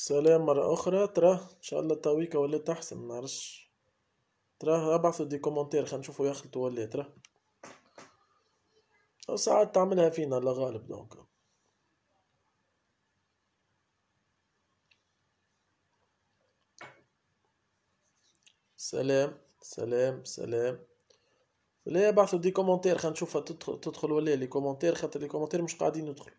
سلام مرة أخرى. ترى إن شاء الله تويكا ولات أحسن، منعرفش. ترى ابعثوا دي كومنتير خلينا نشوفوا يخلطوا ولا ترى. أو ساعات تعملها فينا لا غالب دونك. سلام سلام سلام. لا ابعثوا دي كومنتير خلينا نشوفها تدخل ولا لي كومنتير، خاطر لي كومنتير مش قاعدين يدخلوا.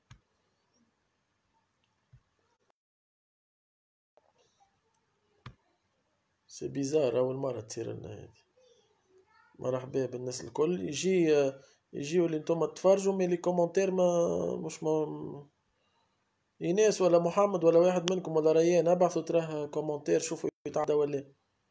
سي بيزار أول مرة تصير لنا هادي. مرحبا بالناس الكل. يجيو اللي نتوما تفرجوا مي لي كومنتير ما ايناس ولا محمد ولا واحد منكم ولا ريان ابعثوا تراه كومنتير شوفوا يتعدى ولا.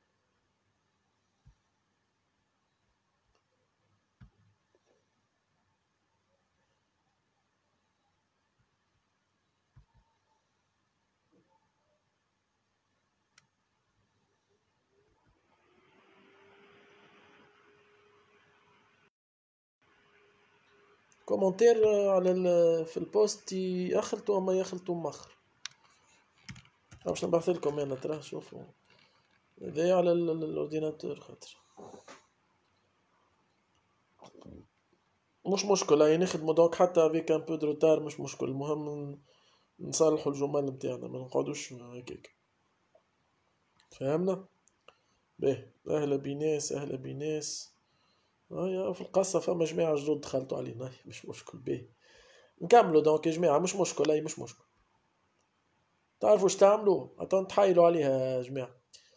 كومنتير على في البوست يخلطوا اما يخلطوا مخر. باش نبعث لكم انا تراه شوفوا هذا على الاورديناتور خاطر مش مشكل هاي نخدمو دوك حتى افيك ان بو دو روتار مش مشكل. المهم نصلحوا الجمل نتاعنا ما نقعدوش هكاك. فهمنا؟ باهي اهلا بناس اهلا بناس. هيا في القصة فما جماعة جدد دخلتوا علينا مش مشكل. باهي نكملوا دونك يا جماعة مش مشكل هاي مش مشكل. تعرفوا واش تعملوا؟ عطا نتحايلوا عليها يا جماعة.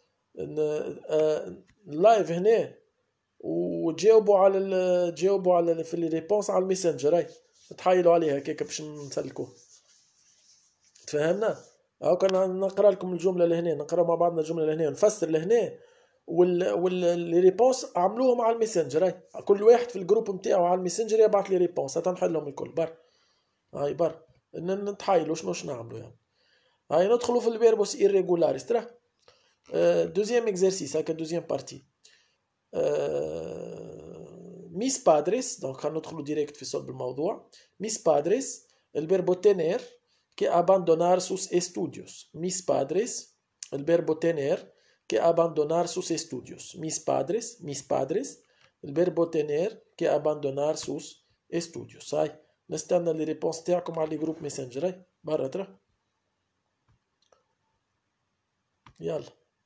اللايف هنا وتجاوبوا على تجاوبوا على في لي ريبونس على الميسنجر. هاي تحايلوا عليها هكاك باش نسلكوه. تفهمنا؟ هاو كان نقرا لكم الجملة لهنا، نقرا مع بعضنا الجملة لهنا ونفسر لهنا لي ريبونس عملوهم على الميسنجر. هاي كل واحد في الجروب نتاعو على الميسنجر يبعث لي ريبونس تنحلهم الكل بر. هاي بر نتحايلوا شنوش نعملوا يعني. هاي ندخلوا في الفيربوس irregularis ترى. دوزيام اكزرسيس هكا دوزيام بارتي. ميس بادريس دونك خلينا ندخلوا ديريكت في صلب الموضوع. ميس بادريس الفيربو تينير que abandonar sus estudios. Mis padres, el verbo tener, que abandonar sus estudios. Mis padres, el verbo tener, que abandonar sus estudios. هاي نستنى لي ريبونس تاعكم على جروب ميسنجر. هاي برا ترى. يلا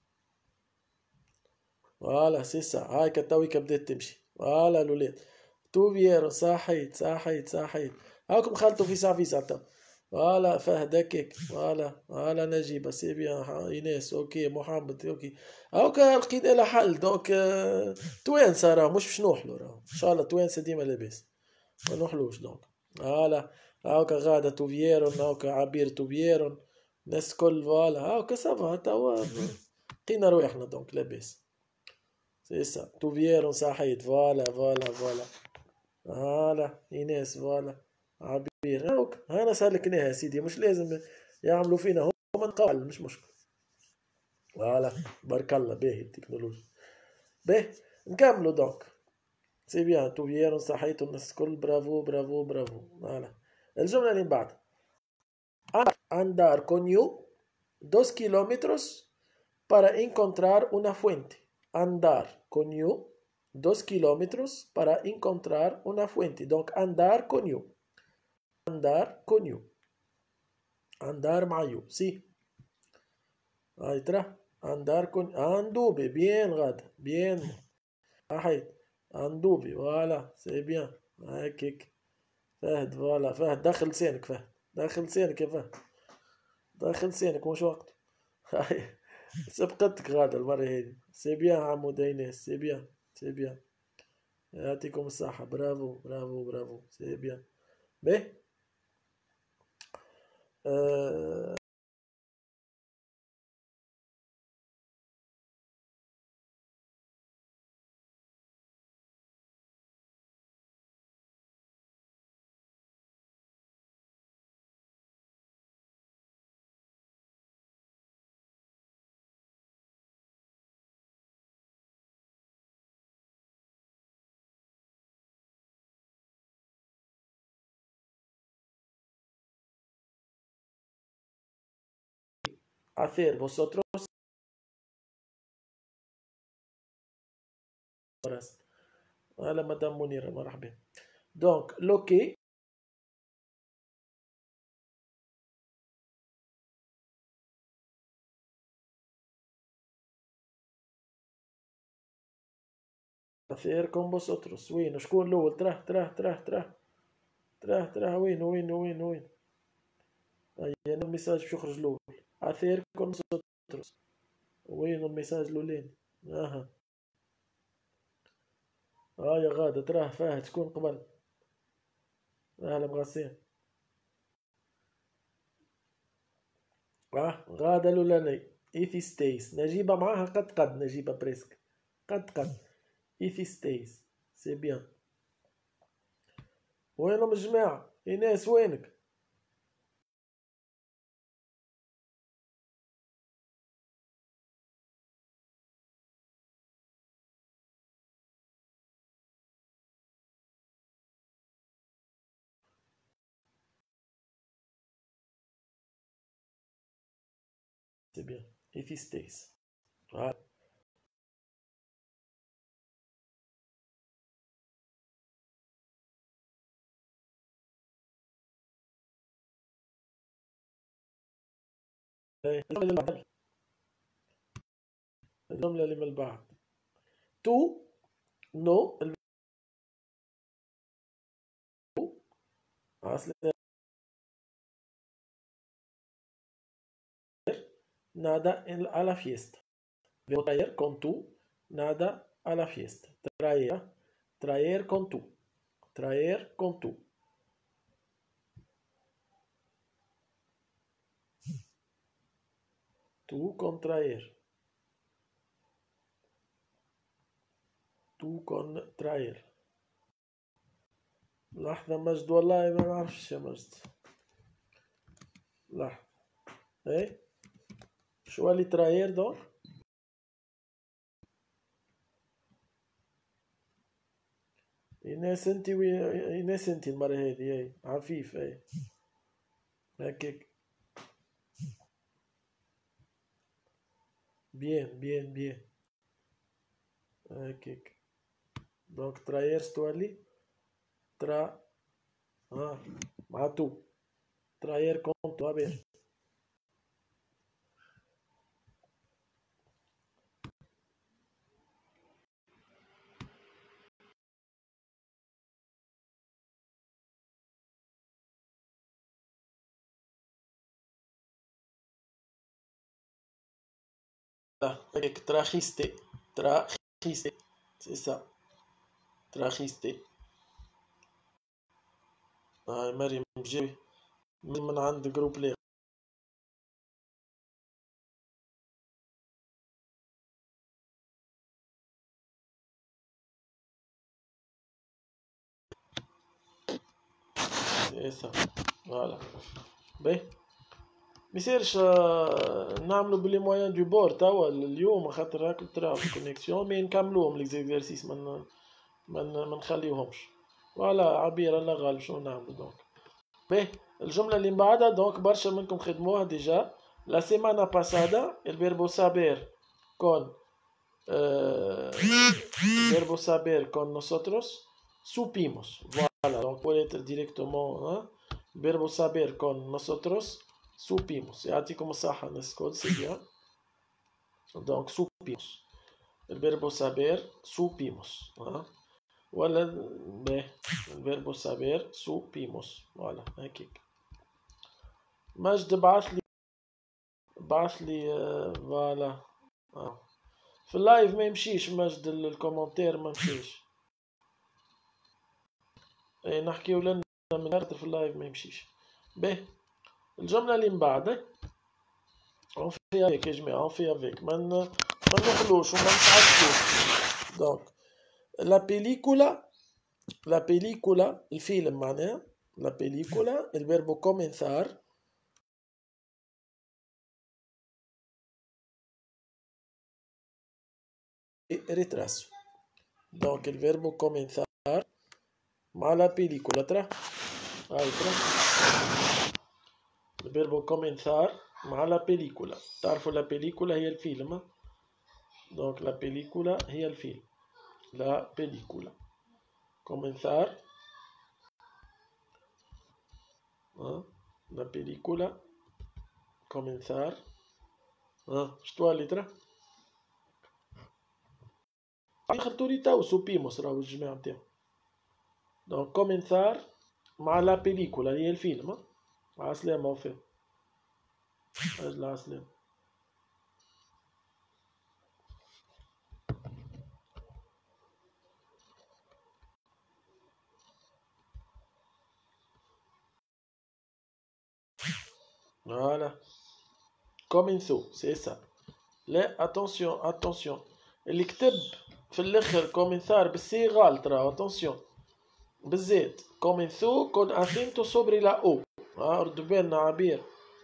فوالا سي سا. هاي كتاويكا بدات تمشي. فوالا الولاد توفيرو صحيت صحيت صحيت. هاكم خلطوا في سافيسا تو. فوالا فهد هكاك. فوالا نجيبة سي بيان ايناس اوكي محمد اوكي. هاكا لقينا لها حل دونك توانسة راه مش باش نوحلو راه ان شاء الله توانسة ديما لاباس ما نوحلوش دونك. فوالا هاكا غادة توفيرون هاكا عبير توفيرون الناس كل فوالا هاكا سافا توا لقينا رواحنا دونك لاباس. سي سا توفيرون صحيت. فوالا فوالا ايناس فوالا عبير هاوك هانا سلكناها سيدي مش لازم يعملوا فينا هم نقال مش مشكل. فوالا بارك الله باهي التكنولوجيا. باهي نكملوا دونك. سي بيان توفيرون صحيت الناس الكل برافو برافو برافو. فوالا الجملة اللي بعد andar con you 2 kilómetros para encontrar una fuente. Andar con you 2 kilómetros para encontrar una fuente. Donc andar con you. Andar con you. Andar مع you. سي. هاي ترى. andar con اندوبي. بيان غادا. بيان. صحيت. اندوبي. فوالا سي بيان. هاكيك. فهد فوالا فهد داخل لسانك فهد. داخل لسانك يا فهد. داخل لسانك مش وقت. هاي سبقتك غادا المرة هذه. سي بيان عمو ديناس. سي بيان سي بيان. يعطيكم الصحة. برافو برافو برافو. سي بيان. باهي hacer vosotros. Hola Madame Mounira, مرحبا. Donc, lo que hacer con vosotros. وين شكون الأول؟ تراه وين يعني الميساج باش يخرج الأول. hacer con vosotros. وين الميساج الأولاني؟ يا غادة تراه فهد شكون قبل؟ أهلا مغاسين. غادة الأولاني إيثيستيس. نجيبها معاها قد نجيبها بريسك قد إيثيستيس سي بيان. وينهم الجماعة؟ إيناس وينك؟ سي بيان إيثيستيس. الجملة اللي من بعد تو نو nada a la fiesta. Traer con tú, nada a la fiesta. Traer con tú. Traer con tú. Tú con traer. Tú con traer. لحظة مجد والله ما نعرفش يا مجد. لحظة. ايه شو اللي تراير دونك؟ ايناس انتي المرة هذي اي عفيف اي هكاك. بيان هكاك. دونك تراير ستولي مع تو traer con tu. A ver. Trajiste. C'est ça. Trajiste. مريم جاي من عند جروب ليه. C'est ça. Voilà. باهي ميصيرش نعملو بلي موان دو بور توا اليوم خاطر هاك ترى في كونيكسيون مي نكملوهم لي زيكزارسيس ما نخليوهمش. فوالا عبير الله غالب شنو نعملو دونك. باهي الجملة اللي من بعدها دونك برشا منكم خدموها ديجا. لا سيمانا باسادا الفيربو سابير كون verbo saber con nosotros supimos. Voilà, donc puede être directement verbo saber con nosotros supimos. يعطيكم الصحة الناس الكل c'est bien. Donc supimos. El verbo saber supimos. ولا el verbo saber supimos. Voilà هكيك. مجد بعث لي فوالا في اللايف ما يمشيش مجد الكومنتير ما يمشيش. اي نحكيو لنا من في اللايف ما يمشيش. باهي الجملة اللي من بعد اون في افيك يا جماعة اون في افيك ما نخلوش وما نتعسفوش. دونك لا بيليكولا الفيلم معناها لا بيليكولا الفيربو كومنثار retraso. Donc el verbo comenzar مع la película. El verbo comenzar مع لا بيليكولا. تعرفوا لا بيليكولا هي الفيلم. دونك لا بيليكولا هي الفيلم. لا بيليكولا. comenzar. La película. Comenzar. شتوها اللي ترى؟ خدتو لي تو سوبيموس راهو الجماعة نتاعو. دونك كومنثار مع لا بيليكولا هي الفيلم. عسلامة وفاء. أجل عسلامة. Voilà. كومنثو سي سا. لا اتونسيون اتونسيون. اللي كتب في الاخر كومنثار بالسي غلط راهو اتونسيون. بالزيت كومنثو كون اثنتو صبري لا او. ردوا بالنا عبير.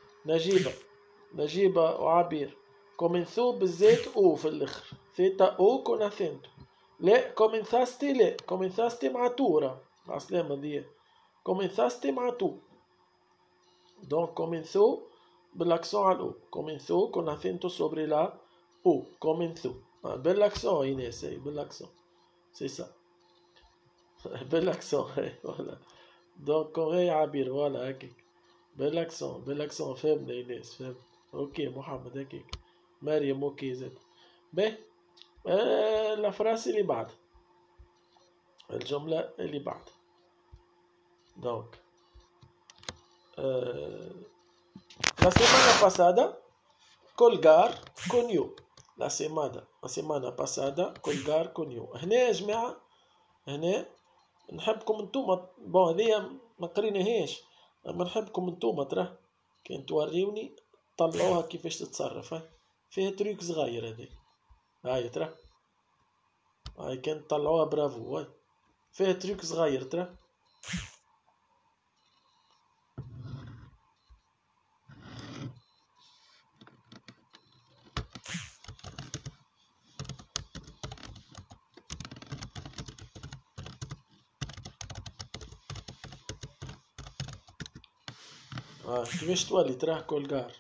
نجيبة وعبير. كومنثو بالزيت او في الاخر. ثيتا او كون اثنتو. لا كومنثاستي لا كومنثاستي مع تورا. عسلامة دي. كومنثاستي مع تو. دونك كومنثو بالاكسون على الاو. كومنثو كون اثنتو صبري لا او. كومنثو بالاكسون ايناس بالاكسون سي سا. بالاكسون فوالا. دونك هي عبير فوالا هكاك. بالاكسون فهمنا ايناس فهمت. اوكي محمد هكاك. مريم اوكي زاد. باهي. لا فراس اللي بعد. الجملة اللي بعد. دونك la semana pasada colgar conio. La semana pasada colgar conio. هنا يا جماعة هنا نحبكم انتوما بون هذيا ما قريناهاش اما نحبكم انتوما تراه كان توريوني طلعوها كيفاش تتصرف. فيها تريك صغير هذي. هاي تراه هاي كان طلعوها برافو. هاي فيها تريك صغير تراه. كيفاش تولي تراه كولغار.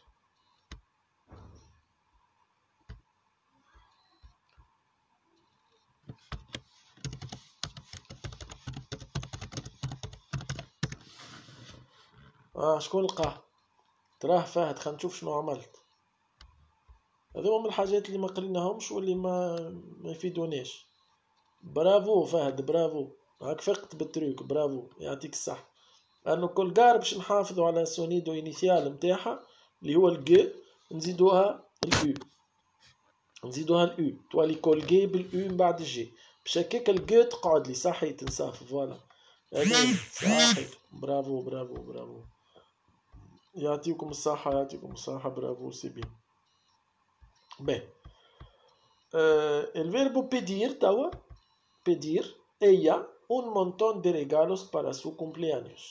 شكون لقاه؟ تراه فهد. خلينا نشوف شنو عملت. هذو من الحاجات اللي ما قريناهمش واللي ما يفيدوناش. برافو فهد برافو. هاك فقت بالتريك برافو يعطيك الصح. لانه كل قار باش نحافظوا على سونيدو انيسيال نتاعها اللي هو الجي نزيدوها الاو. تولي كل جي بالاو من بعد الجي باش هكاك الجي تقعد لي صحي تنصاف فوالا. صحي برافو برافو برافو. يعطيكم الصحة يعطيكم الصحة برافو سي بي. باهي. El verbo pedir توا pedir ella un montón de regalos para su cumpleaños.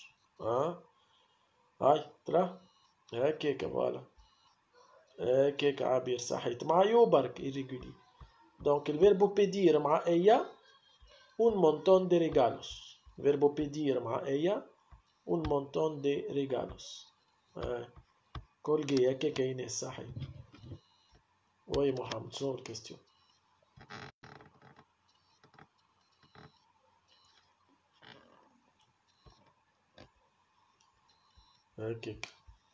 هاي ترى هكاك فوالا. هكاك عبير صحيت مع يو برك irrégulier. Donc el verbo pedir مع ella un montón de regalos. Verbo pedir مع ella un montón de regalos. كولجي هكاك ايناس صحيح. وي محمد شنو الكاستيون؟ هكاك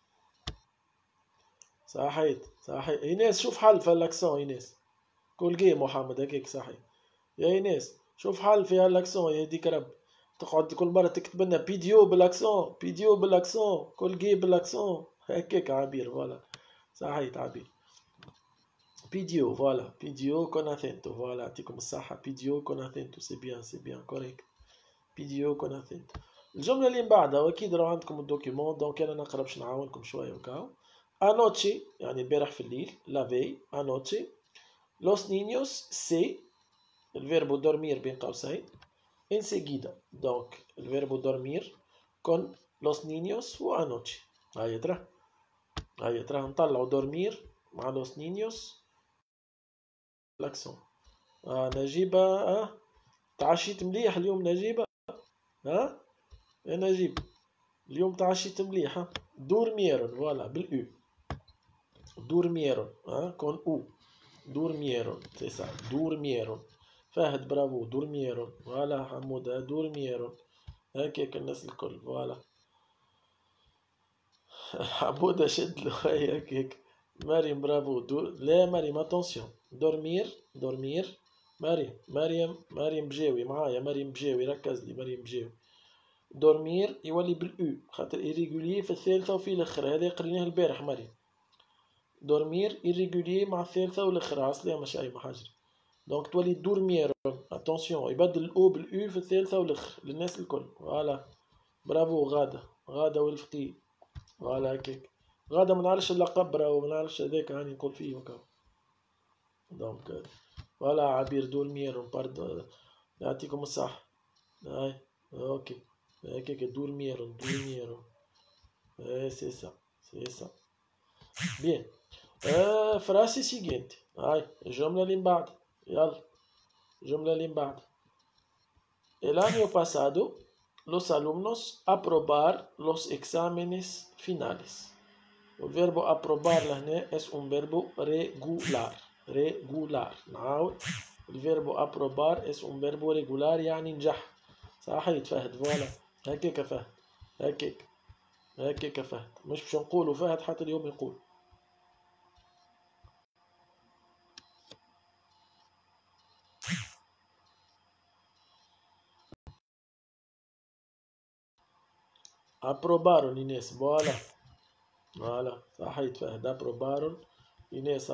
صحيت صحيح. ايناس شوف حل في الاكسون ايناس. كولجي محمد هكاك صحيح. يا ايناس شوف حل في الاكسون يا ديك رب. تقعد كل مرة تكتب لنا بيديو بالاكسون بيديو بالاكسون كولجي بالاكسون هكاك عبير فوالا. صحيت عبير. بيديو فوالا بيديو كون اثنتو فوالا يعطيكم الصحة. بيديو كون اثنتو سي بيان كوريكت. بيديو كون اثنتو. الجملة اللي من بعدها واكيد راهو عندكم الدوكيمون دونك انا نقرا باش نعاونكم شوية وكاو. انوتشي يعني البارح في الليل لافي انوتشي. لوس نينيوس سي الفيربو دورمير بين قوسين enseguida. Donc el verbo dormir con los niños و anoche. هاي ترى نطلعوا dormir مع los niños l'accent. نجيبة تعشيت مليح اليوم نجيبة. يا نجيب اليوم تعشيت مليح. دورمير فوالا بالاو. Durmieron, hein, con U. Durmieron, c'est ça, durmieron. فهد برافو durmieron. Voilà حمودة durmieron. هكاك الناس الكل فوالا. حمودة شد له هكاك. مريم برافو لا مريم اتونسيون. dormir مريم بجاوي معايا مريم بجاوي ركز لي مريم بجاوي. دورمير يولي بالاو خاطر irrégulier في الثالثة وفي الأخرى هذا قريناه البارح مريم. دورمير irrégulier مع الثالثة والأخرى عسلامة شاي محجري. دونك تولي دورمير اتونسيون يبدل الأو بالأو في الثالثة والأخرى للناس الكل. فوالا برافو غادة والفقيه. فوالا هكاك غادة منعرفش اللقب راهو منعرفش هذاك هاني نقول فيه وكا. دونك فوالا عبير دورمير باردو يعطيكم الصحة. هاي اوكي هكاك دورمير. C'est ça. Bien. Frase seguinte. Ai, الجملة اللي من بعد. يلا. الجملة اللي من بعد. El año pasado, los alumnos aprobar los exámenes finales. El verbo aprobar لهنا es un verbo regular. نعاود. El verbo aprobar es un verbo regular يعني نجح. صحيت فهد فوالا. هكاك فهد. هكاك فهد مش باش نقولوا فهد حتى اليوم يقول. ابروبارون ايناس فوالا صحيت فهد ابروبارون ايناس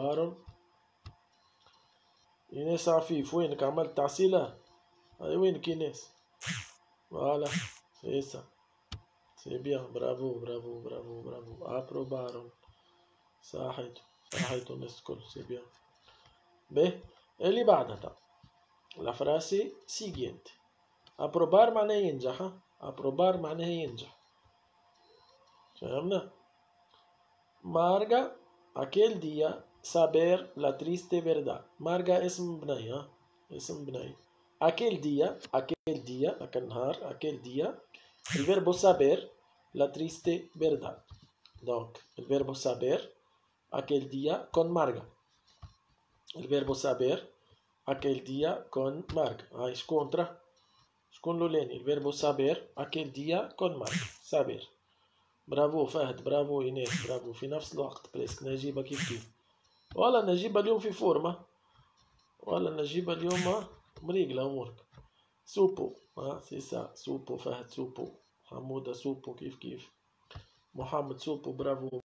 ايناس عفيف وينك عملت تعسيلة؟ هاي وينك ايناس؟ فوالا سي سا سي بيان برافو ابروبارون صحيت الناس الكل سي بيان. باهي اللي بعدها لا فراسي سيجينت. ابروبار معناه ينجح. ابروبار معناه ينجح فهمنا. مارغا aquel día saber la triste verdad. مارغا اسم بنية aquel día aquel نهار aquel día el verbo saber la triste verdad. donc el verbo saber aquel día con marga. el verbo saber aquel día con marga. هاي شكون لولاني. الفيربو سابير aquel día con marca. saber. برافو فهد برافو ايناس برافو في نفس الوقت بريسك. نجيبة كيف والله نجيبة اليوم في فورمة. والله نجيبة اليوم مريقلة امورك. سوبو سي سا سوبو فهد سوبو. حمودة سوبو كيف محمد سوبو برافو.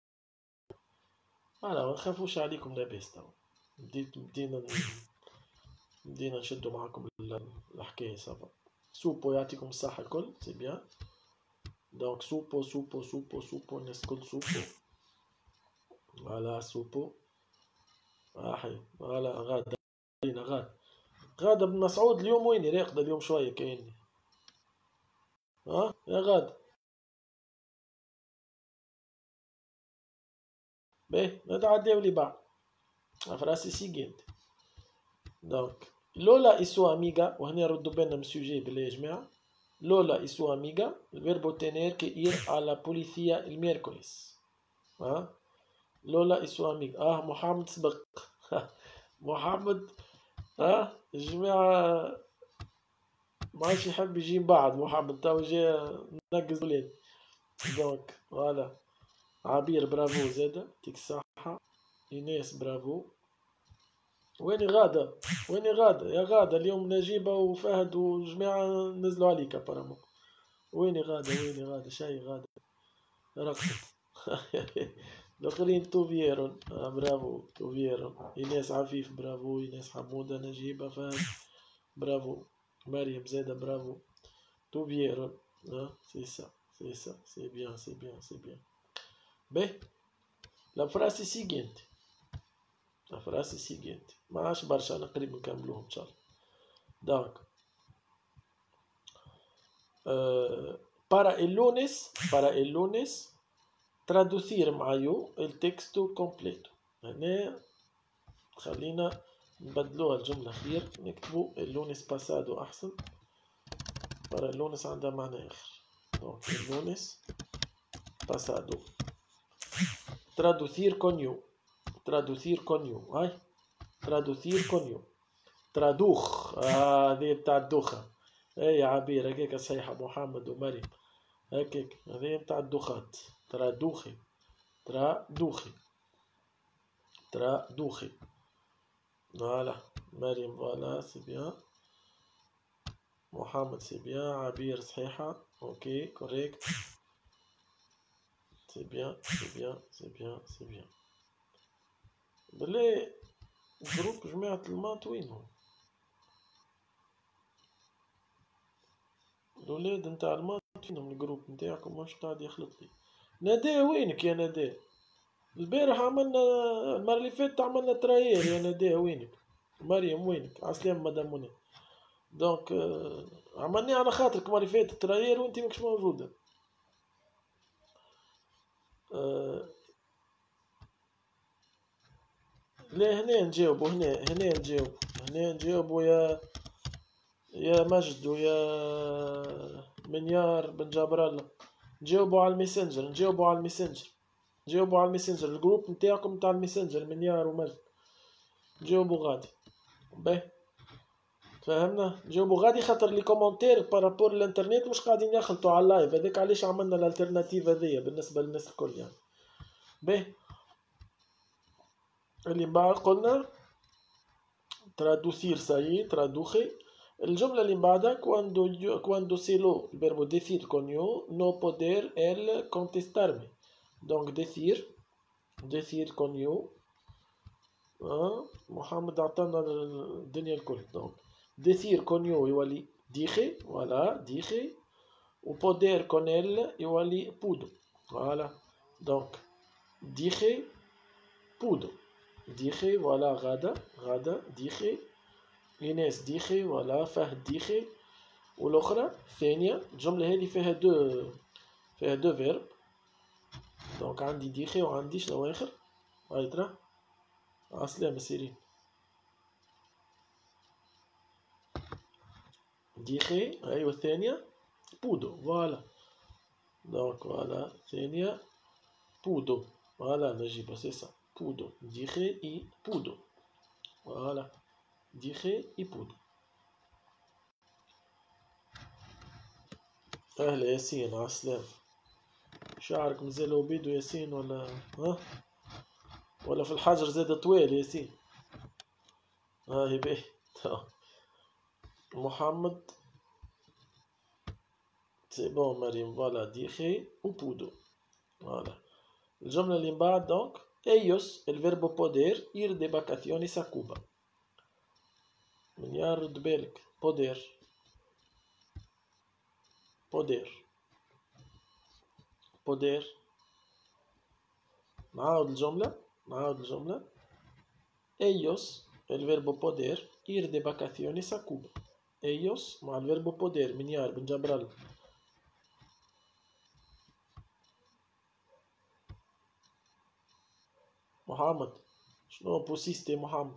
فوالا ما نخافوش عليكم لاباس توا. بدينا نشدو معاكم الحكاية صافا. سوبو يعطيكم الصحة الكل سي بيان. دونك سوبو الناس الكل سوبو. فوالا سوبو. فوالا غادة بن مسعود اليوم ويني راقدة اليوم شوية كايني. يا غادة. باهي نتعداو لي بعد. فراسي سيجينت. دونك لولا y su amiga وهنا ردوا بالنا من السوجي بالله يا جماعة. Lola y su amiga, el verbo tener que ir a la policía el miércoles. Lola y su amiga. محمد سبق. محمد الجماعة ما عادش يحب يجي بعد محمد تو جا نقز ولاد. دونك فوالا عبير برافو زادة يعطيك الصحة. ايناس برافو. وين غادة يا غادة اليوم نجيبة وفهد وجماعة نزلوا عليك ابارامون. وين غادة شاي غادة رقصت. الاخرين توفيرون برافو توفيرون. ايناس عفيف برافو. ايناس حمودة نجيبة فهد برافو. مريم زادة برافو. توفيرون سي سا سي بيان باهي. لا فراسي سيجينت. ما عادش برشا انا قريب نكملوهم ان شاء الله. دونك para el lunes traducir معايو el texto completo. هنا خلينا نبدلوها الجملة خير نكتبو el lunes pasado أحسن. para el lunes عندها معنى آخر. donc el lunes pasado traducir con you. traducir con you. هاي traducir con you. ترادوخ هذه بتاع الدوخة. اي عبير هكاك صحيحة محمد ومريم هكاك هذه بتاع الدوخات. ترادوخي ترادوخي ترادوخي. فوالا مريم فوالا سي بيان. محمد سي بيان. عبير صحيحة. اوكي كوريكت. سي بيان سي بيان سي بيان سي بيان. بلي جروب جماعة الماط وينهم؟ الولاد نتاع الماط فينهم؟ الجروب نتاعكم مش قاعد يخلط لي. ناديه وينك يا ناديه؟ البارح عملنا المرة اللي فاتت عملنا تراير يا ناديه وينك؟ مريم وينك؟ عسلام مدام منى. دونك عملناه على خاطرك المرة اللي فاتت تراير وانت ماكش موجودة. لا هنا نجاوبوا هنا نجاوبوا يا مجد ويا منيار بن جابر الله. نجاوبوا على الميسنجر نجاوبوا على الميسنجر الجروب نتاعكم نتاع الميسنجر منيار ومجد. نجاوبوا غادي باهي فهمنا. نجاوبوا غادي خاطر لي كومونتير بارابور الانترنت مش قاعدين يخلطوا على اللايف هذاك علاش عملنا الالترناتيف هذيا بالنسبه للناس الكل يعني. باهي اللي بعد قلنا traducir ساي traduce. الجملة اللي بعدها cuando selo el verbo decir con yo no poder él contestarme. donc decir con yo محمد عطانا الدنيا الكل. donc decir con yo يولي dije voilà dije و poder con él يولي pudo voilà. donc dije pudo dije voilà غدا dije إيناس ديخي ولا فهد ديخي. والأخرى الثانية الجملة هذه فيها دو فيرب. دونك عندي ديخي وعندي شنو آخر؟ هاي ترى عسلامة سيرين. ديخي أيوة الثانية بودو فوالا. دونك فوالا الثانية بودو فوالا نجيبها سي سا بودو ديخي إي بودو فوالا ديخي إي بودو. أهلا ياسين عسلام. شعرك مازال بيض ياسين ولا ها ولا في الحجر زاد طويل ياسين؟ هاي باهي محمد سي بون مريم فوالا ديخي وبودو فوالا. الجملة اللي من بعد دونك ellos el verbo poder ir de vacaciones a Cuba. من يرد بالك poder نعاود الجملة ellos el verbo poder ir de vacaciones a Cuba. ellos مع الفيربو poder منيار بن جبرال. محمد شنو بوسيستي محمد؟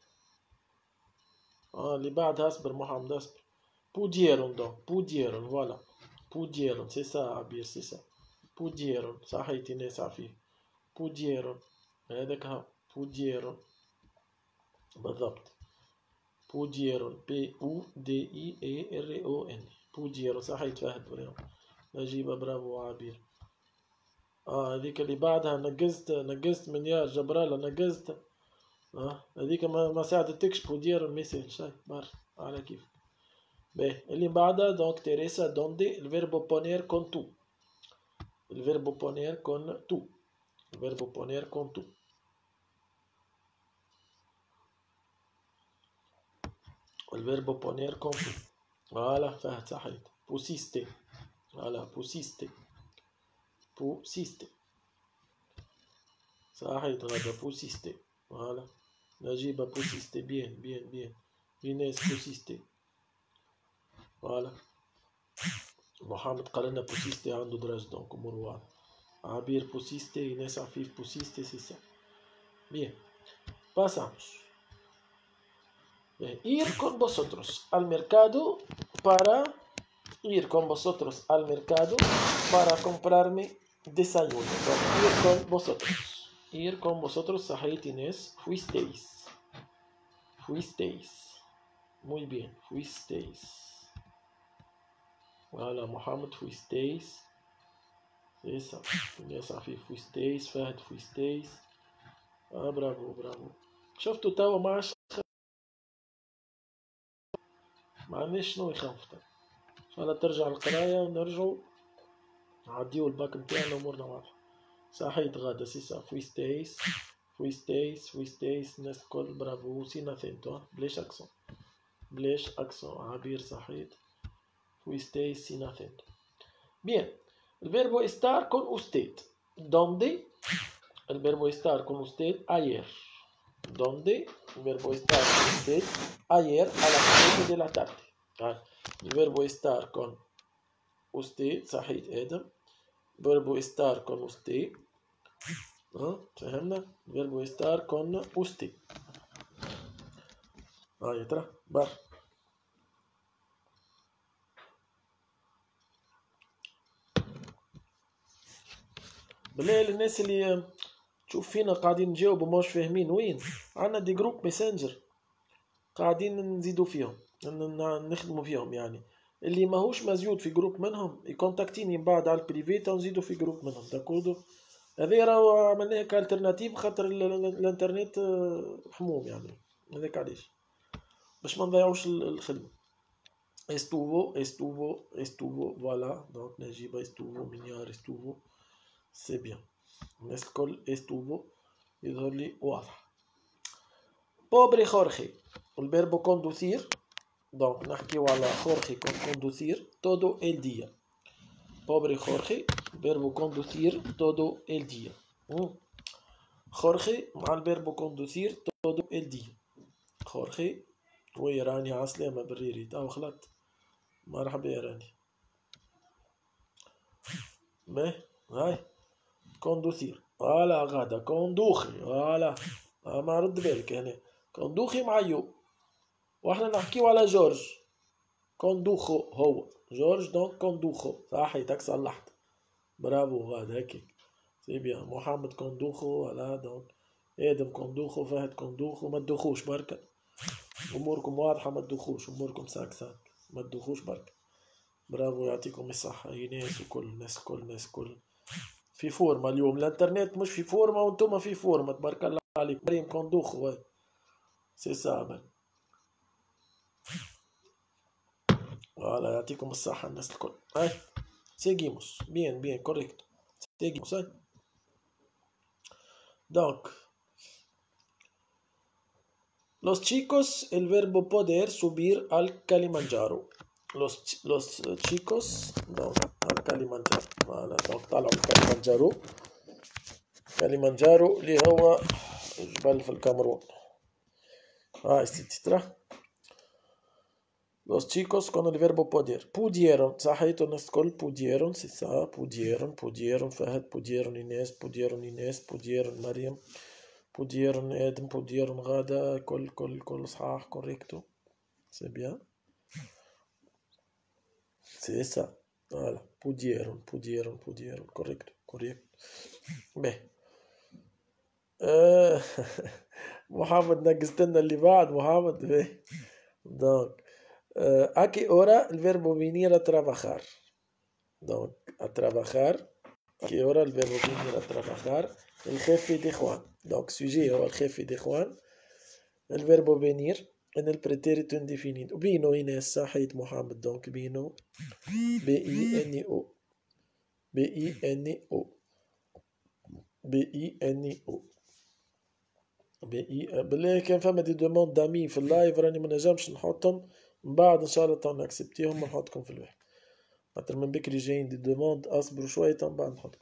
اللي بعدها اصبر محمد اصبر. بوديرون دونك بوديرون فوالا بوديرون سي سا عبير سي سا بوديرون صحيتي ناس عفيه بوديرون هذاك ها بوديرون بالضبط بوديرون بي او دي اي اي ار او ان بوديرون صحيت فهد بريم نجيبه برافو عبير. هذيك اللي بعدها نقزت من يا جبرالة نقزت هذيك ما ساعدتكش بوديرون ميسيل شاي بار على كيف. باهي اللي بعدها دونك تيريسا دوندي الفيربو بونير كون تو. الفيربو بونير كون تو الفيربو بونير كون تو الفيربو بونير كون تو فوالا فهد صحيت بوسيستي فوالا بوسيستي صحيت غدا بوسيستي فوالا نجيبها بوسيستي بيان إيناس بوسيستي فوالا. محمد قال لنا بوسيستي عنده درجة دونك أمور واضحة. عبير بوسيستي إيناس عفيف بوسيستي سي سا بيان. pasamos ir con vosotros al mercado para comprarme desayuno. ir con vosotros Ir con vosotros, صحيح Inés. Fuisteis. Fuisteis. Muy bien. Fuisteis. Voilà, Mohamed, fuisteis. C'est ça. Inés عفيف fuisteis. فهد fuisteis. برافو برافو. شفتوا توا ما عندناش شنو يخوف. ان شاء الله ترجع القراية ونرجعوا نعديو الباك متاعنا وامورنا واضحة. صحيت غادة سي سا. fuisteis. fuisteis. fuisteis. الناس الكل برافو. سينا ثانتو بلاش اكسون. بلاش اكسون. عبير صحيت. fuisteis sin acento. Bien, el verbo estar con usted. ¿Dónde? El verbo estar con usted ayer. ¿Dónde? El verbo estar con usted ayer a las 7 de la tarde. El verbo estar con usted, صحيح آدم. verbo estar con usted. فهمنا؟ verbo estar con usted. ترى بار. بالله الناس اللي تشوف فينا قاعدين نجاوبوا ماش فاهمين وين، عندنا دي جروب ماسنجر قاعدين نزيدوا فيهم نخدموا فيهم يعني. اللي ماهوش مزيود في جروب منهم يكونتاكتيني من بعد على البريفي ونزيدوا في جروب منهم. داكوردو. هذا راهو عملناه كالترناتيف خاطر الانترنت حموم يعني. هذاك علاش باش ما نضيعوش الخدمه. estuvo فوالا. دونك نجيب estuvo مليار estuvo سي بيان. الناس الكل estuvo يظهر لي واضح. pobre Jorge. الفيربو conducir. دونك نحكيو على Jorge conducir todo el día. pobre Jorge verbo conducir todo el día. Jorge مع الفيربو conducir todo el día. Jorge وي راني عسلامة بريري تاو خلط. مرحبا يا راني. هاي conducir. فوالا غادا كوندوخي. فوالا ما رد بالك هنا كوندوخي معيو. واحنا نحكيو على جورج كوندوخو هو جورج. دونك كوندوخو صحيتك صلحت. برافو غاد هكاك سي بيان. محمد كوندوخو. فوالا دونك ادم كوندوخو. فهد كوندوخو. ما تدوخوش بركة. اموركم واضحة ما تدوخوش. اموركم ساك ما تدوخوش بركة. برافو يعطيكم الصحة يا ناس وكل الناس الكل في فورمة اليوم. الانترنت مش في فورمة وانتم في فورمة تبارك الله عليك. مريم كوندوخو سي صعب. فوالا يعطيكم الصحة الناس الكل. هاي seguimos. Bien, correcto. Seguimos. Donc, los chicos, el verbo poder subir al Kilimanjaro. Los chicos, donc, al Kilimanjaro. Voilà, donc طلعوا الكليمانجارو. كليمانجارو اللي هو جبل في الكاميرون. استيترا. Los chicos con el verbo poder. Pudieron. صحيتوا الناس الكل pudieron. c'est ça. pudieron. فهد pudieron. Inés. pudieron مريم. pudieron آدم. pudieron غادة. كل صحاح. correcto. c'est bien. c'est ça. voilà. pudieron. correcto. به. محمد نقصت لنا اللي بعد محمد. به. donc ¿a qué hora el verbo venir a trabajar? Donc, a trabajar. ¿A qué hora el verbo venir a trabajar? El jefe de Juan. Donc, sujet هو الjefe de Juan. El verbo venir en el pretérito indefinido. Vino Inés صحيت محمد. Donc, vino. B-I-N-O. بالله كان فما دي دوموند دامي في اللايف راني ما نجمش نحطهم. من بعد ان شاء الله تو ناكسبتيهم ونحطكم في الواحد. خاطر من بكري جايين دي دوموند. اصبروا شويه من بعد نحطكم.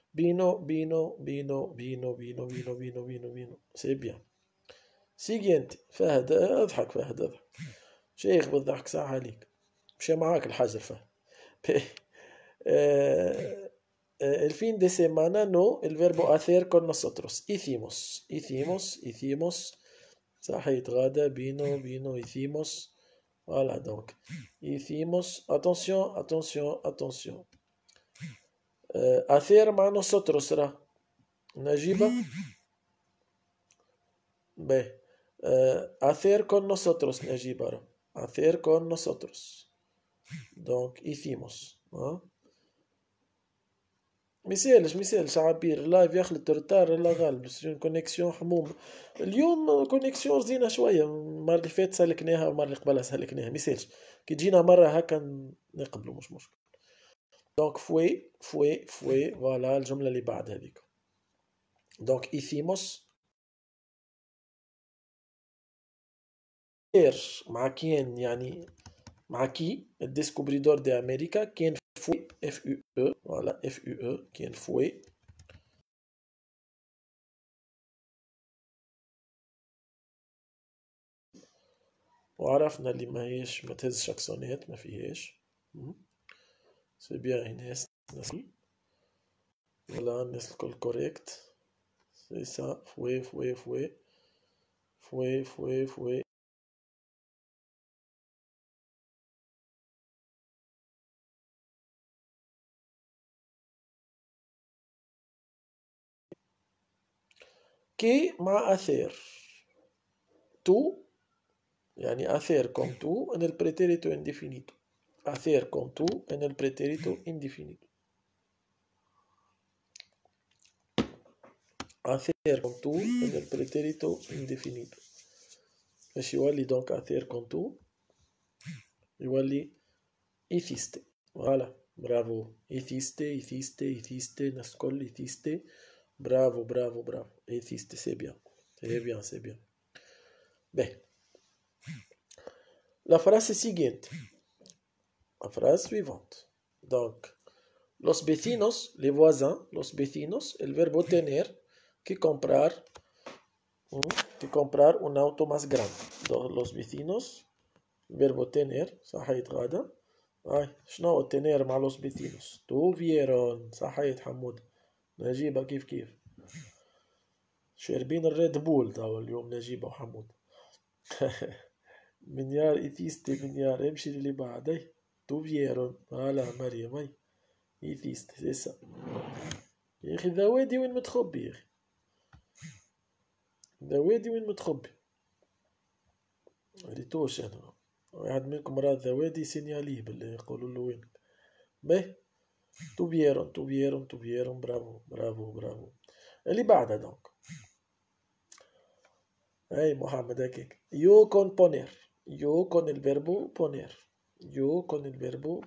بينو سي بيان. سيجينتي. فهد اضحك. شيخ بالضحك ساعة عليك. مشى معاك الحجر فهد. el fin de semana no. el verbo hacer con nosotros. hicimos. صحيت غادة. vino hicimos. voilà donc hicimos. attention hacer مع nosotros راه Najiba. B. Hacer con nosotros, Najiba. Hacer con nosotros. Donc, hicimos. ¿no? مثالش عبير اللايف يخلط روتار لا غالب كونيكسيون حموم اليوم كونيكسيون زينه شويه المره اللي فاتت سلكناها والمره اللي قبلها سلكناها مثالش كي تجينا مره هكا نقبلوا مش مشكل دونك فوي فوالا الجمله اللي بعد هذيك دونك ايثيموس مع كين يعني مع كي الديسكوبريدور دي امريكا كان فوي اف يو او فوالا اف يو او كان فوي وعرفنا اللي ما تهزش اكسونات ما فيهاش سي بيان ايناس فوالا الناس الكل كوريكت سي سا فوي كي مع اثير تو يعني hacer con tú en el pretérito indefinido. Hacer con tú en el pretérito indefinido. Hacer con tú en el pretérito indefinido. مش يولي donc hacer con tú يولي hiciste. Voilà. Bravo. Hiciste. نفس الكل hiciste. Bravo. Hiciste. C'est bien. C'est bien. Ben. La frase siguiente. La frase suivante. Donc, los vecinos, les voisins, los vecinos, el verbo tener, que comprar un auto más grande. Los vecinos, verbo tener, صحيت غادة. شنو tener مع los vecinos؟ tuvieron صحيت حمود. نجيبة كيف شاربين الريد بول توا اليوم نجيبة وحمود. منيار إثيستي منيار امشي اللي بعد tuvieron فوالا مريم إثيست سيسا يا أخي ذوادي وين متخبي يا أخي ذوادي وين متخبي ريتوش أنا واحد منكم راه ذوادي سينياليه باللي يقولوا له وين باهي tuvieron برافو اللي بعدها دونك أي محمد هكاك yo con poner yo con el verbo poner yo con el verbo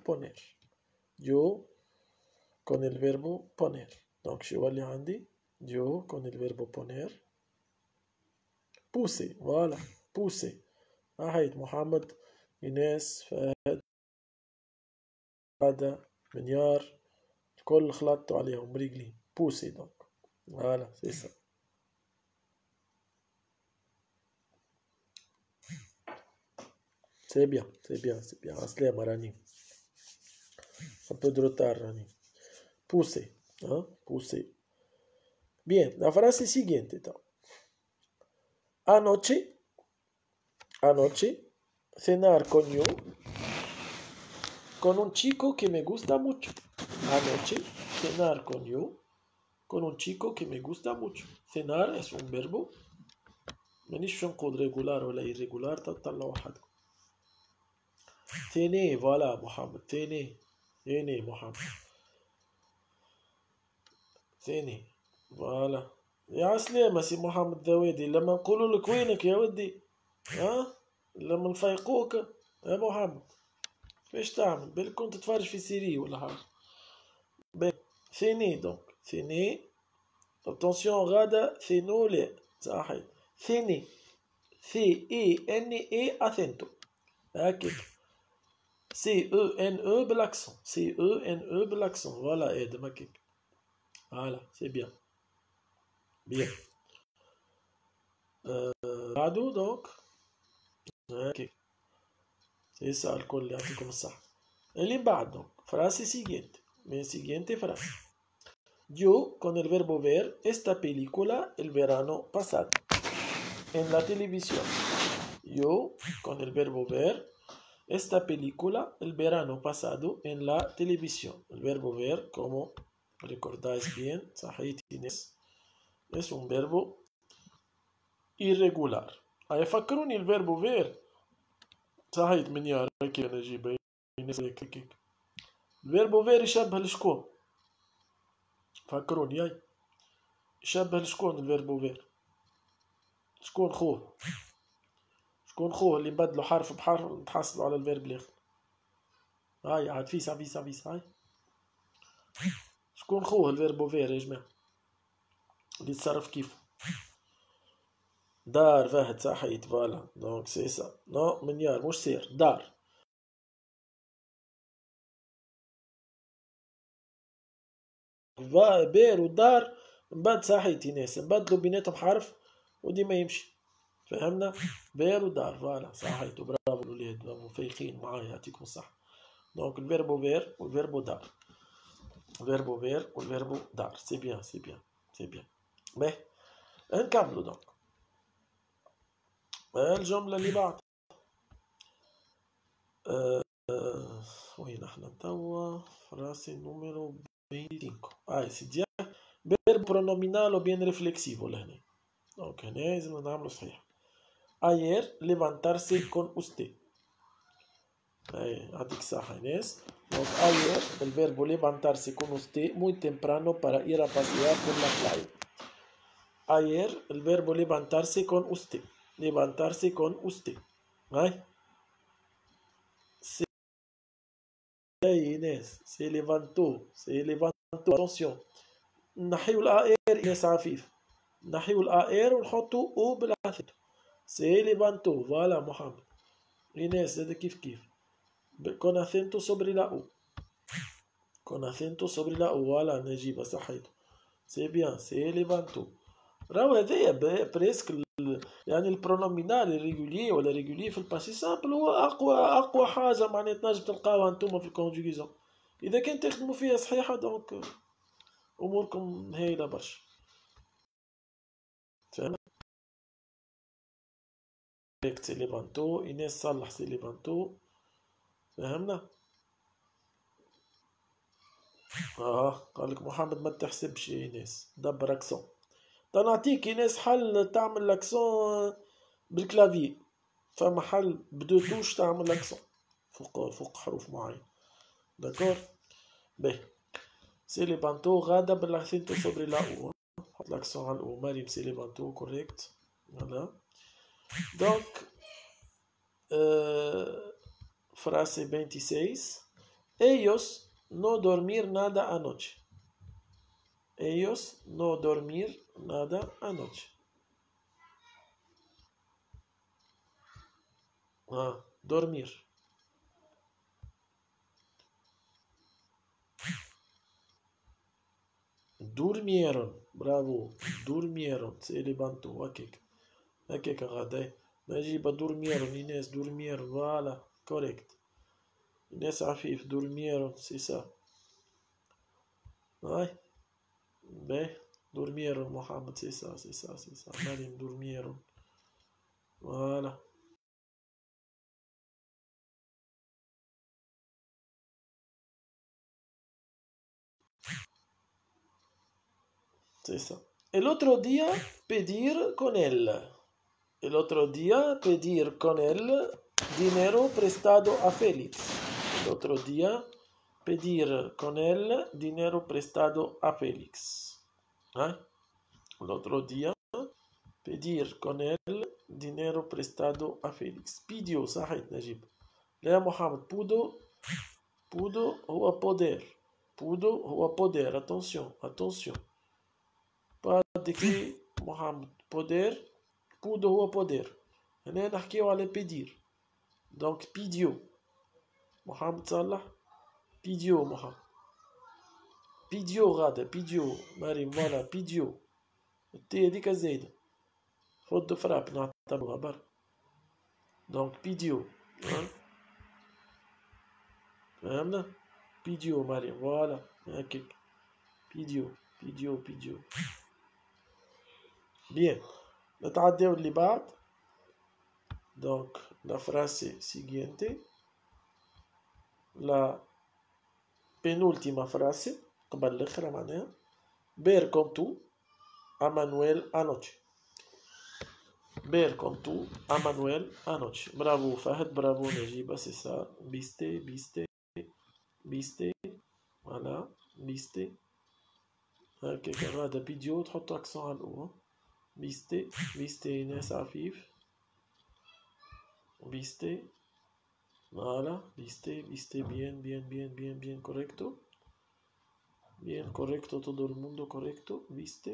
poner donc شو اللي عندي yo con el verbo poner pousser voilà pousser هايد محمد إيناس فهد هذا منيار الكل خلطتوا عليهم برجلي pousser donc voilà c'est ça c'est bien عسلامة راني un peu de retard راني pousser pousser bien la frase siguiente Anoche cenar con un chico que me gusta mucho. Anoche cenar con un chico que me gusta mucho. Cenar es un verbo. مانيش باش نقول ريغولار ولا irregular تطلع وحدكم. ثاني فوالا محمد ثاني محمد ثاني فوالا يا عسلامة سي محمد ذوادي لما نقولوا لك وينك يا ودي لما نفيقوك يا محمد كيفاش تعمل بالك كنت تتفرج في سيري ولا حاجة ثاني دونك ثاني اتونسيون غادا ثانولي صحيح ثاني CENE acento هكاك CENE بالاكسون CENE بالاكسون فوالا ادم هكاك فوالا سي بيان بعدو دونك هكاك سي سا الكل يعطيكم الصحة اللي بعد دونك frase siguiente frase yo con el verbo ver esta película el verano pasado en la televisión yo con el verbo ver esta película el verano pasado en la televisión el verbo ver como recordáis bien صحيح Inés es un verbo irregular. فكروني الفيربو فير صحيت من يا راكي انا جيب الفيربو فير يشبه لشكون؟ فكروني هاي يشبه لشكون الفيربو فير؟ شكون خوه؟ شكون خوه اللي نبدلو حرف بحرف نتحصلوا على الفيرب الاخر؟ هاي عاد فيسا فيسا فيسا هاي شكون خوه الفيربو فير يا جماعة؟ اللي يتصرف كيفه دار فهد صحيت فوالا دونك سي سا نو منيار مش سير دار بير ودار من بعد صحيت ناس نبدلوا بيناتهم حرف ودي ما يمشي فهمنا بير ودار فوالا صحيت برافو الولاد مفيخين معايا يعطيكم الصحة دونك الفيربو بير والفيربو دار الفيربو بير والفيربو دار سي بيان سي بيان سي بيان باهي نكملوا دونك الجملة اللي بعد وين احنا توا فراسي نوميرو 25 سي ديال verbo pronominal o bien reflexivo لهنا دونك هنا لازم نعملو صحيح ayer levantarse con usted يعطيك الصحة ناس دونك ayer el verbo levantarse con usted muy temprano para ir a pasear por la playa ayer el verbo levantarse con usted هاي ناس se levantó attention نحيو الآر ناس عفيف نحيو الآر ونحطو او بالعثر سي ليفانتو فوالا محمد ايناس هذا كيف كون اثنتو صبري لا او كون اثنتو صبري لا او فوالا نجيبه صحيتو سي بيان سي ليفانتو راهو هذايا بريسك يعني البرونومينال الريغولي ولا ريغولي في الباسي سامبل هو اقوى حاجه معناتها تنجم تلقاوها انتوما في الكونجوغيزون اذا كان تخدموا فيها صحيحه دونك اموركم هايله برشا فهمت سي ليفانتو ايناس صلح سي ليفانتو فهمنا قالك محمد ما تحسبش يا ايناس دبر اكسون نعطيك ايناس حل تعمل اكسون بالكلافي فما حل بدو توش تعمل اكسون فوق حروف معين داكور باهي سي ليفانتو غادا بالاكسنتو سوبري لا او حط الاكسون على الاو مريم سي ليفانتو كوريكت فوالا دونك frase 26 ellos no dormir nada anoche ellos no dormir nada anoche dormir durmieron bravo durmieron se levantó هكاك غدا نجيب durmieron Inés durmieron voilà correct Inés عفيف durmieron c'est ça هاي باهي durmieron محمد c'est ça مريم durmieron voilà c'est ça el otro día pedir con él el otro día pedir con él dinero prestado a Félix el otro día pedir con él dinero prestado a Félix ¿eh? El otro día pedir con él dinero prestado a Félix pidió صحيح نجيب لا محمد pudo هو poder pudo هو poder attention pas d'écrit محمد poder pudo هو poder هنا نحكيو على pedir donc pidió محمد صالح pidió محمد pidió غادة pidió مريم فوالا pidió التي هذيك زايدة فوت فراب نعتبرها برك دونك pidió فهمنا pidió مريم فوالا هكاك pidió bien نتعداو اللي بعد donc la frase siguiente la penúltima frase قبل الأخرى معناها ver con tú Manuel anoche. Ver con tu a Manuel anoche. Bravo Fahd, bravo Najiba, c'est ça. Viste, viste, viste. Voilà, viste. هكاك هذا فيديو تحط اكسون على الأو. Viste, viste Inès Afif. Viste. Voilà, viste, viste bien, bien, bien, bien, bien, correcto. Bien, correcto, todo el mundo correcto. Viste.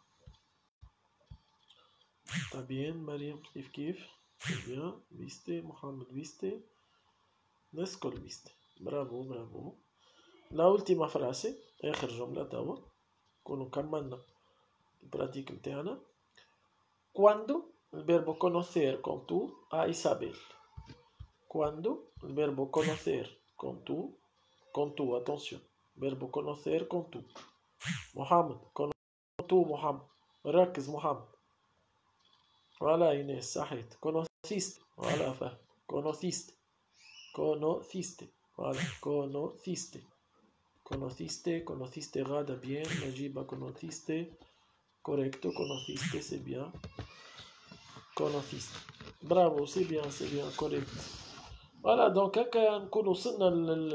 Está bien, Mariam, كيف كيف. Bien, viste, Mohamed, viste. نسكل viste. برافو برافو. La última frase, آخر جملة توا. كونوا كملنا البراتيك متاعنا. Cuando el verbo conocer con tú a Isabel. Cuando el verbo conocer con tú, attention. Verbo conocer con tú. Mohamed, con tú Mohamed. ركز محمد. Voilà Inés, صحيت. Conociste. Voilà فهد. Conociste. Conociste. Voilà. Conociste. Conociste. Conociste غادة bien. Najiba conociste. Correcto. Conociste, c'est bien. Conociste. Bravo, c'est bien, correct. Voilà, donc هكا نكون وصلنا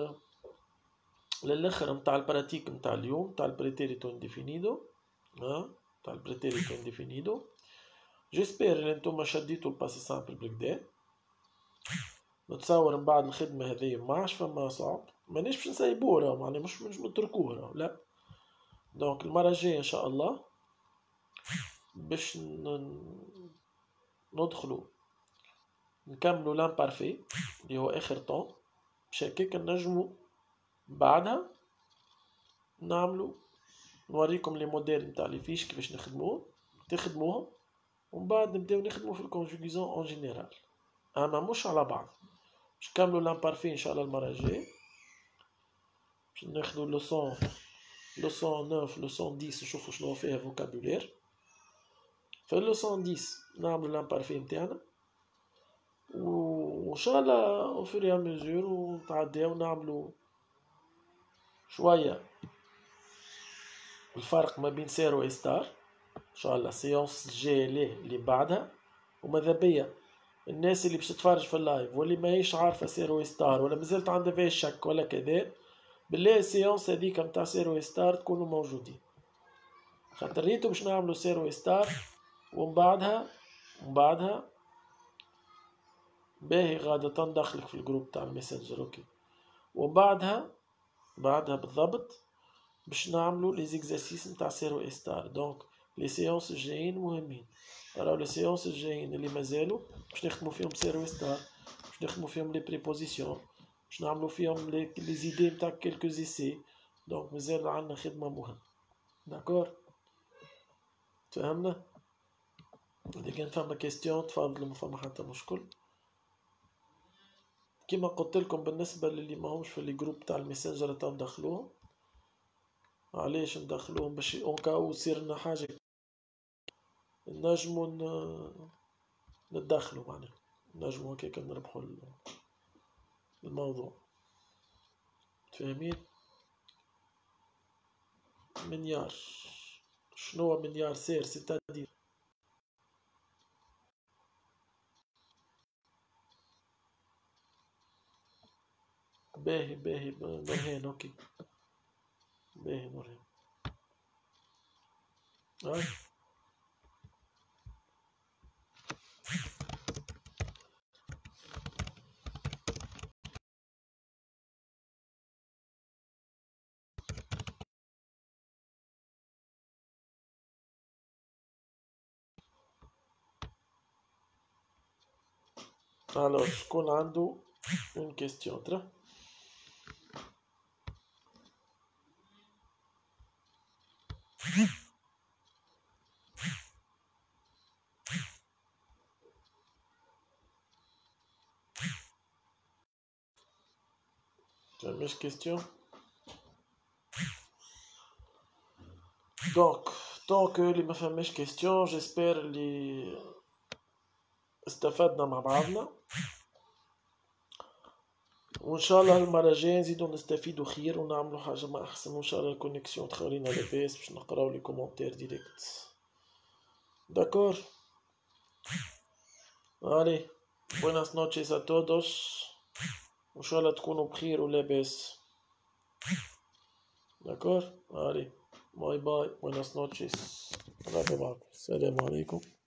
للاخر نتاع البراتيك نتاع اليوم نتاع البريتيريتو انديفينيدو. نتاع البريتيريتو انديفينيدو. جيسبير ان انتم شديتوا الباسي سامبل بالكدا. نتصور من بعد الخدمة هذه ما عادش فما صعب. مانيش باش نسيبوه راهو معناها مش نتركوه راهو لا. دونك المرة الجاية ان شاء الله باش ندخلوا نكملوا لامبارفي اللي هو اخر طون باش هكاك نجمو بعدها نعملو نوريكم لي موديل نتاع لي فيش كيفاش تخدموهم ومن بعد نبداو نخدمو في الكونجوغيزون اون جينيرال اما مش على بعض. باش نكملو لامبارفي ان شاء الله المرة الجاية. باش ناخدو لوسون 9 لوسون 10 نشوفو شنو فيها فوكابولير. في اللوسون 10 نعملو لامبارفي نتاعنا وان شاء الله او فوري ميزور ونتعداو نعملو شوية الفرق ما بين سيرو وستار ان شاء الله سيونس الجاية اللي بعدها. وماذا بيا الناس اللي باش تتفرج في اللايف واللي ما هيش عارفة سيرو ستار ولا مازالت عندها فيها شك ولا كذا بالله السيونس هذيك نتاع سيرو ستار تكونوا موجودين خاطر ريتو باش نعملو سيرو ستار ومن بعدها باهي غادة تندخلك في الجروب تاع الماسنجر اوكي. وبعدها بالضبط باش نعملو لي زيكزارسيس نتاع سيرو ستار. دونك لي سيونس الجايين مهمين. راهو لي سيونس الجايين اللي مازالو باش نخدمو فيهم سيرو ستار باش نخدمو فيهم لي بريبوزيسيون باش نعملو فيهم لي زيدي نتاع كيلكو زيسي. دونك مازال عندنا خدمة مهمة. داكور تفهمنا. إذا كان فما كيستيون تفضلوا ما فما حتى مشكل. كيما قلت لكم بالنسبة للي ماهمش في لي جروب تاع الماسنجر تاع ندخلوهم. علاش ندخلوهم باش اون كاو يصير لنا حاجة نجمو ندخلو معناها نجمو هكاك نربحو الموضوع. فاهمين؟ منيار شنو هو منيار سير سيتادير باهي نورهان اوكي باهي نورهان. Alors, شكون عنده une question ترى؟ مش question. Donc, tant que اللي ما فماش question, j'espère اللي استفدنا مع بعضنا. وان شاء الله المره الجايه نزيدو نستفيدو خير ونعملو حاجه ما احسن وان شاء الله الكونيكسيون تخلينا لاباس باش نقراو لي كومونتير ديريكت. D'accord. Allez, buenas noches a todos. وإن شاء الله تكونوا بخير ولاباس. D'accord. Allez, bye bye, buenas noches. الله يبارك. السلام عليكم.